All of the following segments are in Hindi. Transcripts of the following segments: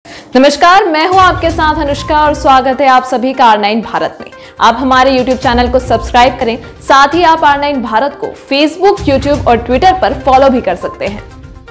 नमस्कार, मैं हूं आपके साथ अनुष्का और स्वागत है आप सभी का R9 भारत में। आप हमारे YouTube चैनल को सब्सक्राइब करें, साथ ही आप R9 भारत को Facebook, YouTube और Twitter पर फॉलो भी कर सकते हैं।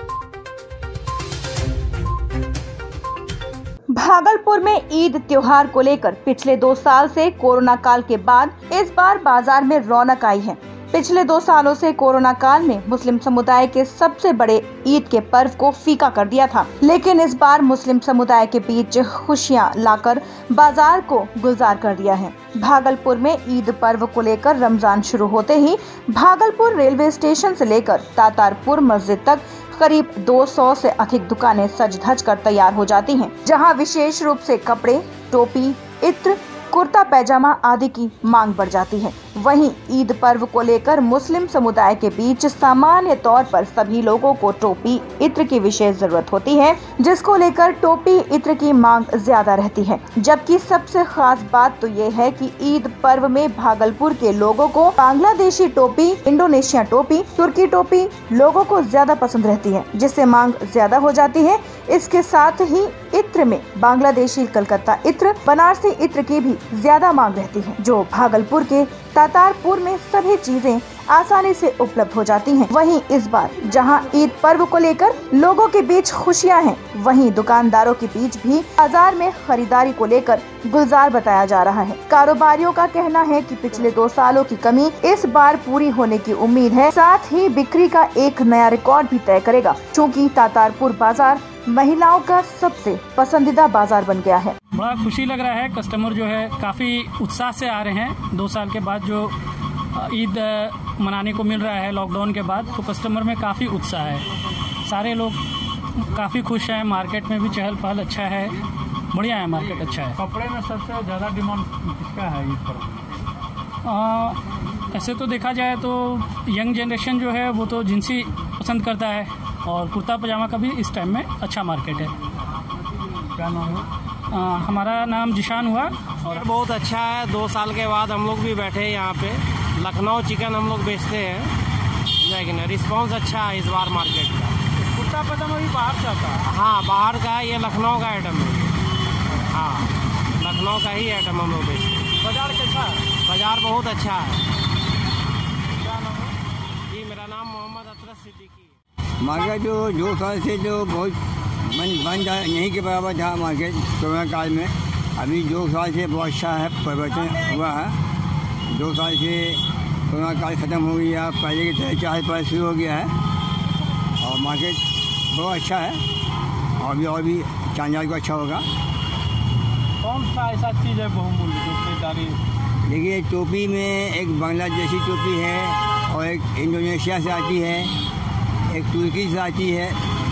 भागलपुर में ईद त्योहार को लेकर पिछले 2 साल से कोरोना काल के बाद इस बार बाजार में रौनक आई है। पिछले 2 सालों से कोरोना काल में मुस्लिम समुदाय के सबसे बड़े ईद के पर्व को फीका कर दिया था, लेकिन इस बार मुस्लिम समुदाय के बीच खुशियां लाकर बाजार को गुलजार कर दिया है। भागलपुर में ईद पर्व को लेकर रमजान शुरू होते ही भागलपुर रेलवे स्टेशन से लेकर तातारपुर मस्जिद तक करीब 200 से अधिक दुकानें सज धज कर तैयार हो जाती हैं, जहां विशेष रूप से कपड़े, टोपी, इत्र, कुर्ता पैजामा आदि की मांग बढ़ जाती है। वहीं ईद पर्व को लेकर मुस्लिम समुदाय के बीच सामान्य तौर पर सभी लोगों को टोपी, इत्र की विशेष जरूरत होती है, जिसको लेकर टोपी, इत्र की मांग ज्यादा रहती है। जबकि सबसे खास बात तो ये है कि ईद पर्व में भागलपुर के लोगों को बांग्लादेशी टोपी, इंडोनेशिया टोपी, तुर्की टोपी लोगों को ज्यादा पसंद रहती है, जिससे मांग ज्यादा हो जाती है। इसके साथ ही इत्र में बांग्लादेशी कलकत्ता इत्र, बनारसी इत्र की भी ज्यादा मांग रहती है, जो भागलपुर के तातारपुर में सभी चीजें आसानी से उपलब्ध हो जाती हैं। वहीं इस बार जहां ईद पर्व को लेकर लोगों के बीच खुशियां हैं, वहीं दुकानदारों के बीच भी बाजार में खरीदारी को लेकर गुलजार बताया जा रहा है। कारोबारियों का कहना है कि पिछले 2 सालों की कमी इस बार पूरी होने की उम्मीद है, साथ ही बिक्री का एक नया रिकॉर्ड भी तय करेगा, क्योंकि तातारपुर बाजार महिलाओं का सबसे पसंदीदा बाजार बन गया है। बड़ा खुशी लग रहा है, कस्टमर जो है काफ़ी उत्साह से आ रहे हैं। 2 साल के बाद जो ईद मनाने को मिल रहा है लॉकडाउन के बाद, तो कस्टमर में काफ़ी उत्साह है। सारे लोग काफ़ी खुश हैं। मार्केट में भी चहल पहल अच्छा है, बढ़िया है, मार्केट अच्छा है। कपड़े में सबसे ज़्यादा डिमांड किसका है ईद पर? ऐसे तो देखा जाए तो यंग जनरेशन जो है वो तो जिन्सी पसंद करता है, और कुर्ता पजामा का भी इस टाइम में अच्छा मार्केट है। क्या नाम है? हमारा नाम जिशान हुआ। और बहुत अच्छा है। 2 साल के बाद हम लोग भी बैठे हैं यहाँ पे। लखनऊ चिकन हम लोग बेचते हैं, लेकिन रिस्पांस अच्छा है इस बार मार्केट का। कुर्ता पजामा भी बाहर से आता है? हाँ, बाहर का है, ये लखनऊ का आइटम है। हाँ, लखनऊ का ही आइटम हम लोग बेचते हैं। बाजार कैसा है? बाजार बहुत अच्छा है। क्या नाम है? जी, मेरा नाम मोहम्मद अतरस सिद्दीकी है। मार्केट जो 2 साल से जो बहुत बन जाए नहीं के बराबर था मार्केट कोरोना काल में। अभी 2 साल से बहुत अच्छा है, परिवर्तन हुआ है। 2 साल से कोरोना काल ख़त्म हो गया, पहले की तरह चहल पहल शुरू हो गया है और मार्केट बहुत अच्छा है। और भी चांजार को अच्छा होगा। कौन सा ऐसा चीज़ है बहुमूल्य जो खरीदारी? देखिए, टोपी में एक बांग्लादेशी टोपी है और एक इंडोनेशिया से आती है, एक तुर्की से आती है।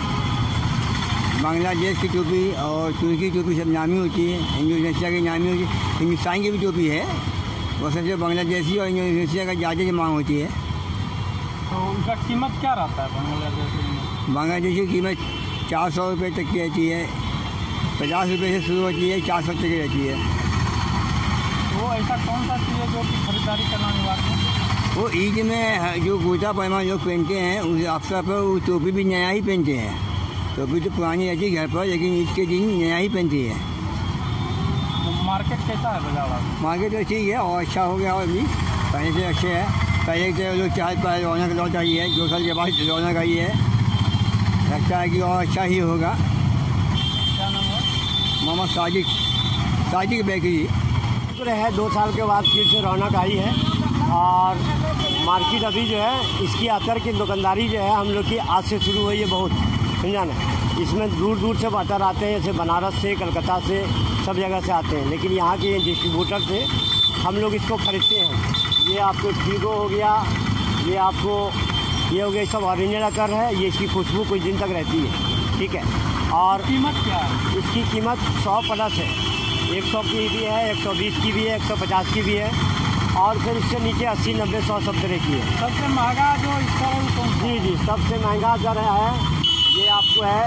बांग्लादेश की टोपी और तुर्की टोपी सब नामी होती है, इंडोनेशिया की नामी होती है। हिंदुस्तान की भी टोपी है, वो सबसे बांग्लादेशी और इंडोनेशिया का ज़्यादा मांग होती है। तो उनका कीमत क्या रहता है बांग्लादेशी में? बांग्लादेशी की कीमत 400 रुपये तक की रहती है, 50 रुपये से शुरू होती है, 400 तक की रहती है। तो ऐसा कौन सा चीज़ है जो कि खरीदारी करना अनिवार्य है? वो ईद में जो कुर्ता पैजामा लोग पहनते हैं, उस अवसर पर वो टोपी भी नया ही पहनते हैं। टोपी तो पुरानी रहती है घर पर, लेकिन ईद के दिन नया ही पहनती है। तो मार्केट कैसा है बाजार? मार्केट तो ठीक है और अच्छा हो गया, और भी पहले से अच्छे है। पहले के लोग चहल पहल रौनक लौट आई है, 2 साल के बाद रौनक आई है। लगता है कि और अच्छा ही होगा। क्या नाम है? मोहम्मद साजिक बेकरी। शुक्र है 2 साल के बाद फिर से रौनक आई है, और मार्केट अभी जो है इसकी अतर की दुकानदारी जो है हम लोग की आज से शुरू हुई है बहुत, समझा ना। इसमें दूर दूर से अतर आते हैं, जैसे बनारस से, कलकत्ता से, सब जगह से आते हैं, लेकिन यहाँ के डिस्ट्रीब्यूटर से हम लोग इसको खरीदते हैं। ये आपको फीगो हो गया, ये आपको ये हो गया, सब ओरिजिनल अतर है। ये इसकी खुशबू कुछ दिन तक रहती है, ठीक है। और कीमत क्या है? इसकी कीमत 100+ है, 100 की भी है, 120 की भी है, 150 की भी है, और फिर इससे नीचे 80, 90, 100 सब तरह की है। सबसे महंगा जो इस तरह? जी, सबसे महंगा जो है ये आपको है,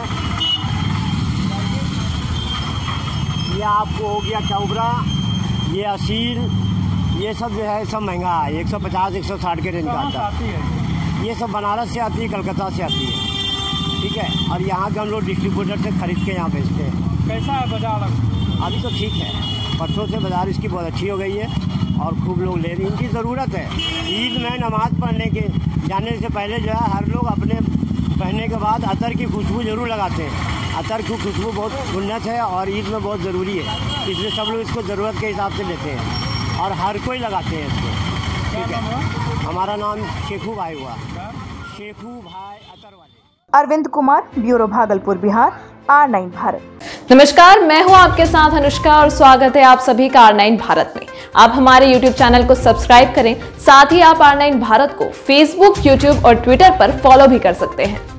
ये आपको हो गया चौबरा, ये असील, ये सब जो है सब महंगा है। 150, 160 के रेंज का आता है। ये सब बनारस से आती है, कलकत्ता से आती है, ठीक है। और यहाँ के हम लोग डिस्ट्रीब्यूटर से खरीद के यहाँ बेचते हैं। कैसा है बाजार अभी तो ठीक है, परसों से बाजार इसकी बहुत अच्छी हो गई है और खूब लोग ले रहे हैं। इनकी ज़रूरत है। ईद में नमाज़ पढ़ने के जाने से पहले जो है हर लोग अपने पहनने के बाद अतर की खुशबू जरूर लगाते हैं। अतर की खुशबू बहुत उन्नत है और ईद में बहुत ज़रूरी है, इसलिए सब लोग इसको ज़रूरत के हिसाब से लेते हैं और हर कोई लगाते हैं इसको। ठीक है, हमारा नाम शेखू भाई हुआ, शेखू भाई अतर वाले। Arvind Kumar, bureau Bhagalpur Bihar, R9 Bharat. नमस्कार, मैं हूं आपके साथ अनुष्का और स्वागत है आप सभी का R9 भारत में। आप हमारे YouTube चैनल को सब्सक्राइब करें, साथ ही आप R9 भारत को Facebook, YouTube और Twitter पर फॉलो भी कर सकते हैं।